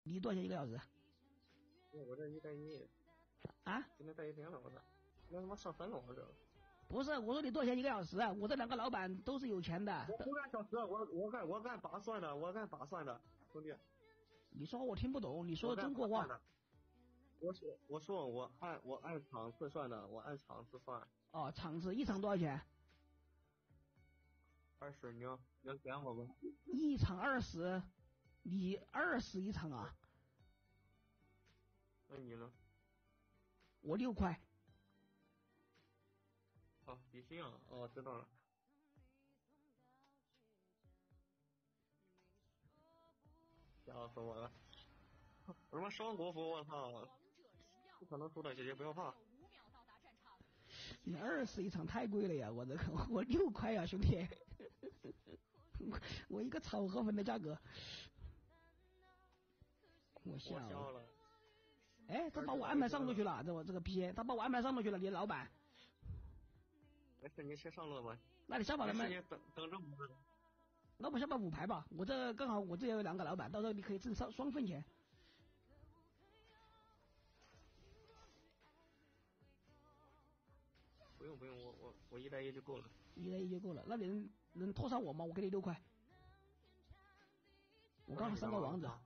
你多少钱1个小时？ 我这1带1 啊？ 今天带1天了，我操！那他妈上分了，我这。 不是，我说你多少钱1个小时啊？我这2个老板都是有钱的。 我不按小时，我按把算的，我按把算的，兄弟。 你说我听不懂，你说中国话。 我说我按场次算的，我按场次算。 哦，场次1场多少钱 ？20，你要减我吗 ？1场20，你20一场啊？ 那你呢？ 我6块。 哦，比心啊！哦，知道了。笑死我了！我他妈双国服，我操！不可能输的，姐姐不要怕。 你20一场太贵了呀！我6块呀，兄弟！我一个炒河粉的价格，我笑了。 哎，他把我安排上路去了，这个逼，他把我安排上路去了，你老板。 没事，你先上路吧。 那你下把他们等着我。 老板下把5排吧，我这刚好，我这有2个老板，到时候你可以挣双份钱。 不用，我1带1就够了。 1带1就够了，那你能拖上我吗？我给你6块。我刚好3个王子啊。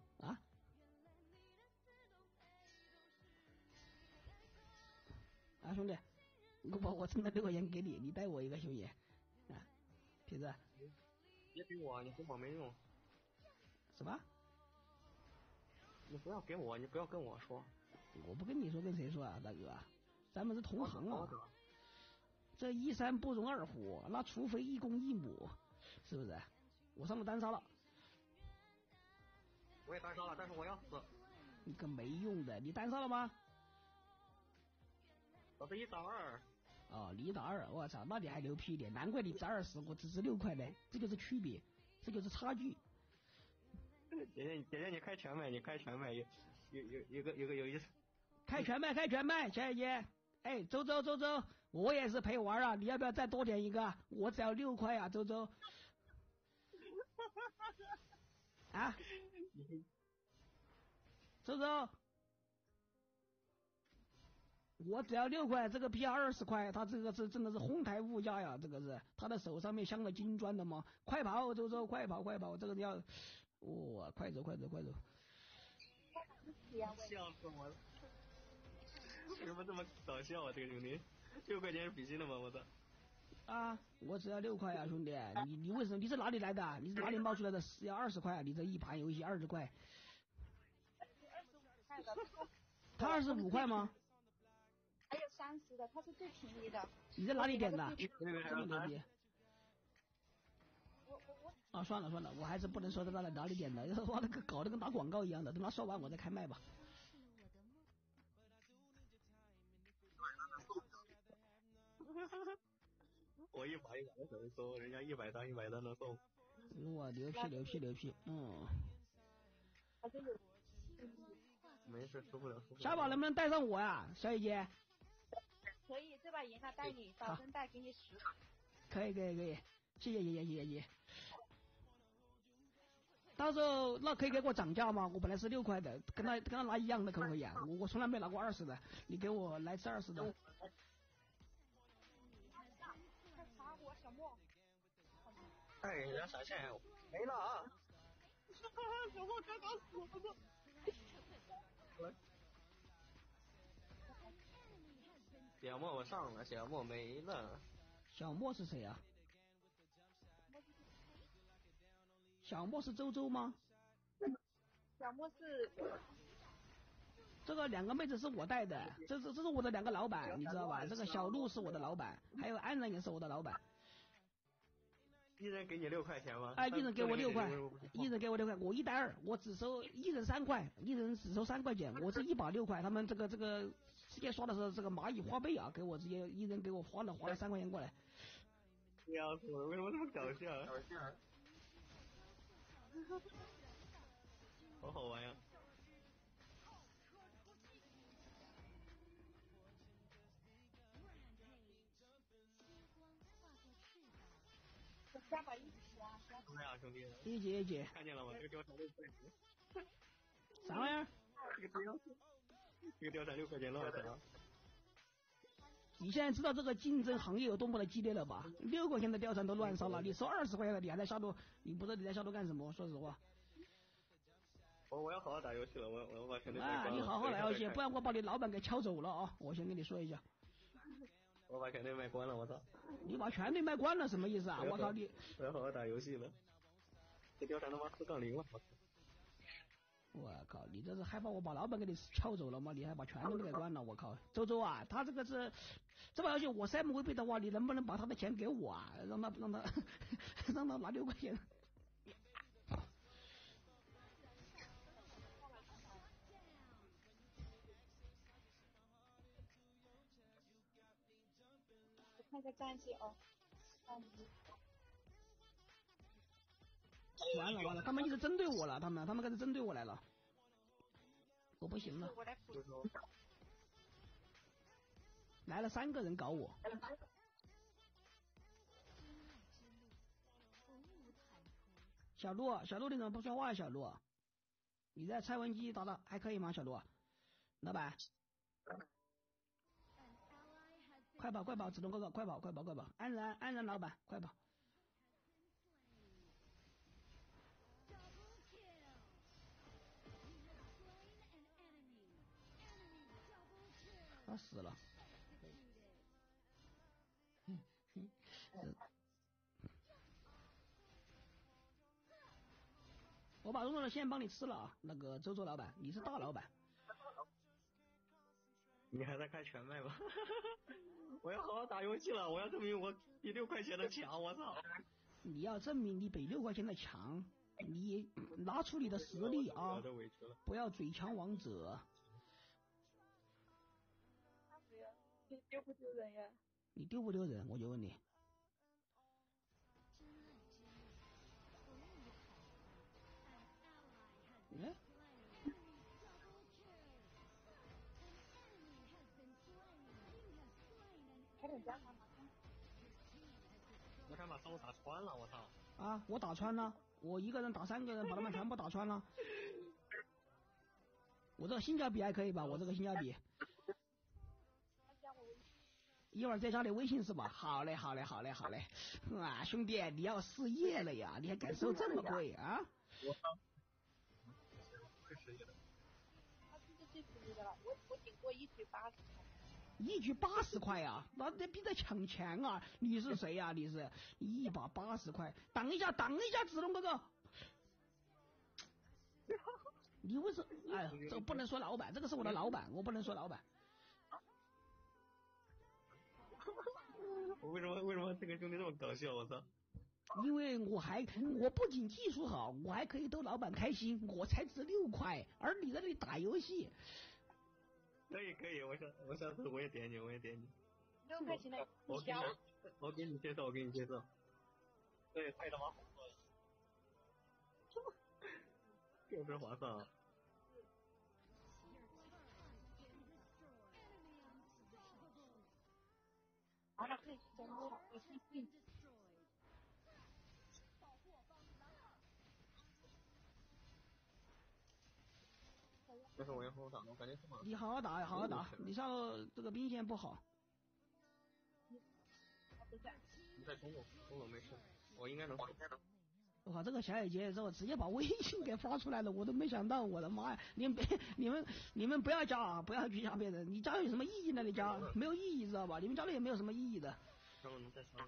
啊，兄弟，我挣了6块钱给你，你带我一个，兄弟啊，铁子。 别给我，你给我没用。 什么？ 你不要给我，你不要跟我说。 我不跟你说，跟谁说啊，大哥？咱们是同行啊。这1山不容2虎，那除非1公1母，是不是？我上了单杀了。 我也单杀了，但是我要死。 你个没用的，你单杀了吗？ 我是1打2。 哦，你1打2，我操，那你还牛批一点，难怪你值20，我只值6块呢，这就是区别，这就是差距。 姐姐，你开全麦，有意思。 开全麦，小姐姐。哎，周，我也是陪玩啊，你要不要再多点一个？我只要6块啊，周。啊，周，我只要6块，这个批20块，他这个是真的是哄抬物价呀，这个是他的手上面镶了金砖的吗？快跑，周，快跑，这个要，哇，快走。 笑死我了！为什么这么搞笑啊？这个兄弟，6块钱是比心的吗？我操！ 啊，我只要6块啊，兄弟，你为什么？你是哪里来的？你是哪里冒出来的？要20块啊？你这一盘游戏20块。 25块的。 他25块吗？ 还有30的，它是最便宜的。 你在哪里点的？这么牛逼？啊，算了，我还是不能说在哪里点的，我那个搞得跟打广告一样的，等他说完我再开麦吧。 我1把的手收，人家100单能送。 哇，牛批， 没事，输不了。 小宝能不能带上我呀，小姐姐？ 可以，这把赢了带你，保证带给你10。 可以，谢谢。到时候那可以给我涨价吗？我本来是6块的，跟他拿一样的可不可以啊？我从来没拿过20的，你给我来次20的。 快查我小莫。 哎，人家闪现没了啊！小莫刚刚死了。小莫我上了，小莫没了。 小莫是谁啊？小莫是周吗？ 小莫是这个2个妹子是我带的，这是我的2个老板，你知道吧？这个小鹿是我的老板，还有安然也是我的老板。 一人给你6块钱吗？ 啊，一人给我6块，我1带2，我只收1人3块，一人只收3块钱，我这1把6块，他们这个直接刷的是这个蚂蚁花呗啊，给我直接一人给我花了3块钱过来。 笑死我了，为什么这么搞笑？好好玩呀！ 加把一起啊！ 怎么样，兄弟？ 一姐， 看见了吗？这个貂蝉6块钱。 啥玩意儿？ 这个貂蝉6块钱多少钱啊？ 你现在知道这个竞争行业有多么的激烈了吧？6块钱的貂蝉都乱烧了，你收20块钱的，你还在下路，你不知道你在下路干什么？说实话。 我要好好打游戏了，我把全队啊，你好好打游戏，不然我把你老板给敲走了啊！我先跟你说一下。 我把全队卖光了，我操！ 你把全队卖光了什么意思啊？我靠你！ 我要好好打游戏了。这貂蝉他妈4杠0了！ 我靠，你这是害怕我把老板给你撬走了吗？你还把全队给关了？我靠，周周啊，他这个是这把游戏我 MVP 的话，你能不能把他的钱给我啊？让他让他拿6块钱。 我看一下战绩哦。 完了，他们一直针对我了，他们开始针对我来了，我不行了。 我来补。 来了3个人搞我。小鹿，你怎么不说话呀？小鹿，你在蔡文姬打的还可以吗？小鹿，老板，快跑，子龙哥哥，快跑，安然老板，快跑。他死了。我把肉肉的先帮你吃了啊，那个周老板，你是大老板。 你还在开全麦吗？我要好好打游戏了，我要证明我比6块钱的强，我操！ 你要证明你比6块钱的强，你拿出你的实力啊！不要嘴强王者。 你丢不丢人呀？ 你丢不丢人？我就问你。嗯？ 还得加他吗？ 我想把上路打穿了，我操！ 啊，我打穿了，我一个人打3个人，把他们全部打穿了。我这个性价比还可以吧？我这个性价比。一会儿再加你微信是吧？好嘞。啊，兄弟，你要失业了呀？你还敢收这么贵啊？ 会失业的。 他这是最便宜的了，我顶过1局80块。 1局80块啊？那比这抢钱啊！你是谁呀？你是一把80块？等一下，子龙哥哥。你为什么？哎，这个不能说老板，这个是我的老板，我不能说老板。 我为什么这个兄弟这么搞笑？我操！ 因为我不仅技术好，我还可以逗老板开心，我才值6块，而你在那里打游戏。 可以，我下次我也点你。 6块钱的我给你介绍。对，太他妈好了，就是划算啊！ 完了，可以中路了，我先进。 但是我要好好打，我感觉你好好打，你上这个兵线不好。 你在中路没事，我应该能。 我靠，这个小姐姐之后直接把微信给发出来了，我都没想到，我的妈呀！你们不要加啊，不要去加别人，你加有什么意义呢？你加没有意义，知道吧？你们加了也没有什么意义的。 然后能再上。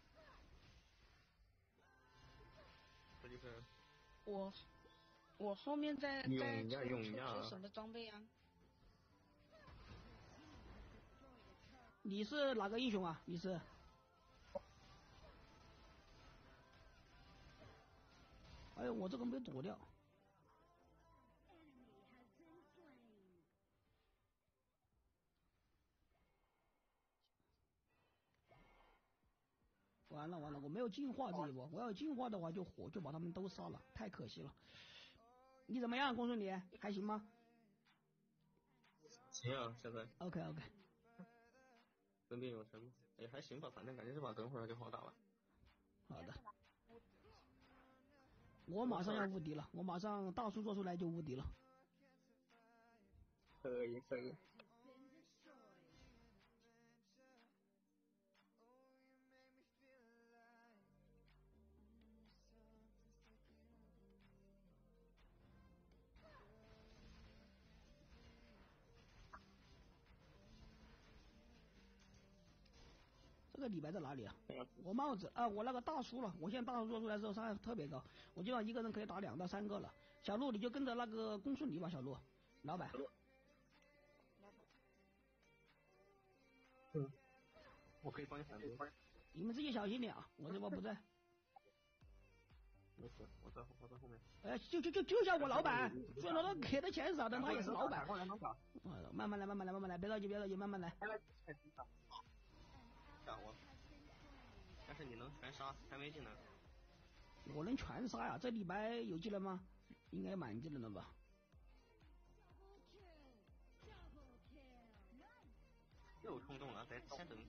这就是我后面在出什么装备啊？ 你是哪个英雄啊？你是？哎呦，我这个没躲掉。完了，我没有进化这一波，我要进化的话就把他们都杀了，太可惜了。你怎么样，公孙离？还行吗？ 行啊，现在。 OK。 生病有成，也还行吧，反正感觉这把等会儿就好打了。 好的。我马上要无敌了，我马上大叔做出来就无敌了。 可以可以。 这个李白在哪里啊？我帽子啊，我那个大叔了。我现在大叔做出来之后伤害特别高，我基本上一个人可以打2到3个了。小鹿，你就跟着那个公孙离吧，小鹿，老板。 我可以帮你反击。 你们自己小心点啊，我这波不在。 没事，我在后面。 就叫我老板，虽然他给的钱少，但他也是老板。慢慢来，别着急，慢慢来。 干我！但是你能全杀，还没技能。 我能全杀呀？这李白有技能吗？应该满技能了吧？ 又冲动了，先等。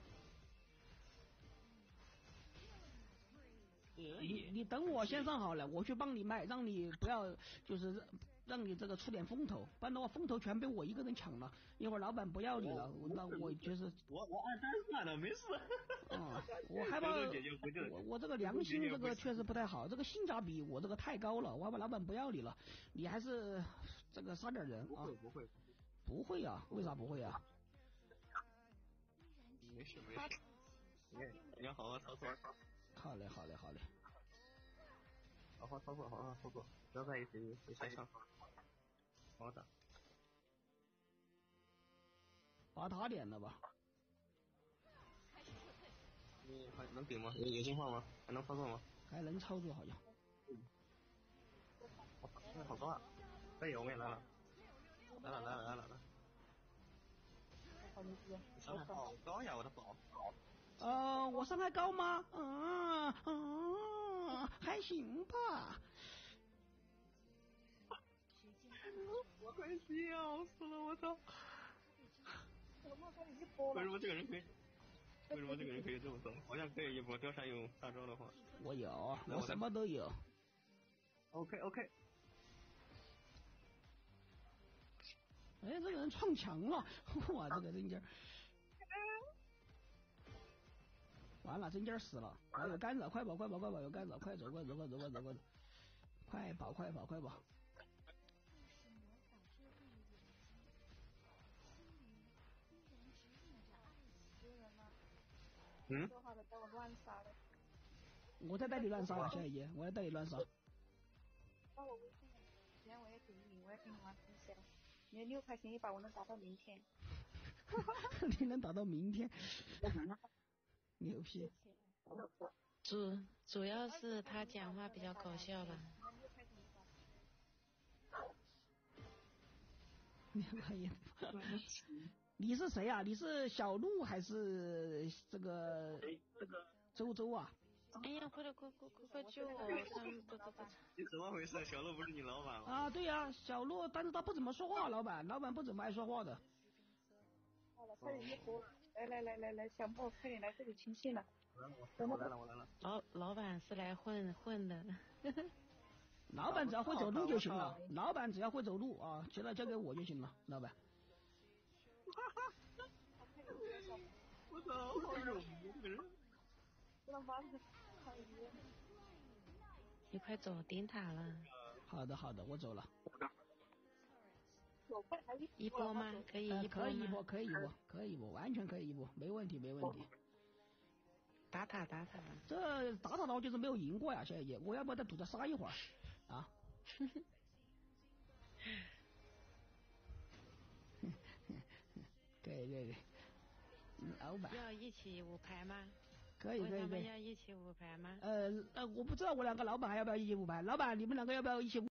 你等我先上好了，我去帮你卖，让你不要就是让你这个出点风头，不然的话风头全被我一个人抢了，一会儿老板不要你了，那我就是我按单算了，没事。 啊，我害怕我这个良心这个确实不太好，这个性价比我这个太高了，我害怕老板不要你了，你还是这个杀点人啊。不会啊，为啥不会啊？ 没事，你要好好操作。 好嘞。 好好操作，不要在意谁先上。好的。 把他点了吧。 你还能顶吗？有进化吗？还能操作吗？ 还能操作好像。 好多啊！可以，我们也来了。来。你伤害好高呀，我的宝。 我伤害高吗？还行吧。 我快笑死了，我操！为什么这个人可以这么走？好像可以一波，貂蝉有大招的话。 我有，我什么都有。 OK。 哎，这个人撞墙了，哇，这个人劲儿。完了，真劲儿死了！我有干扰，快跑！有干扰，快走！快跑！ 说话的带我乱杀的。 我在带你乱杀了，小姐姐，我在带你乱杀。 那我微信里今天我也给你玩分享，你6块钱一把，我能打到明天。 你能打到明天？牛批！ 主要是他讲话比较搞笑吧。 你是谁啊？你是小鹿还是这个周啊？ 哎呀，快救我！ 你怎么回事？小鹿不是你老板吗？ 啊，对呀，小鹿，但是他不怎么说话，老板不怎么爱说话的。 好了，快点一波！来，小莫，快点来这里清信了。 我来了。 老板是来混的。 老板只要会走路就行了，老板只要会走路啊，其他交给我就行了，老板。 我操，好肉这个人。 你快走，顶塔了。 好的，我走了。 一波吗？可以一波，完全可以一波，没问题。 打塔。 这打塔的话就是没有赢过呀，小姐姐，我要不要再赌着杀一会儿啊？对，老板要一起5排吗？ 可以。 他们要一起5排吗？ 我不知道我2个老板还要不要一起5排，老板你们2个要不要一起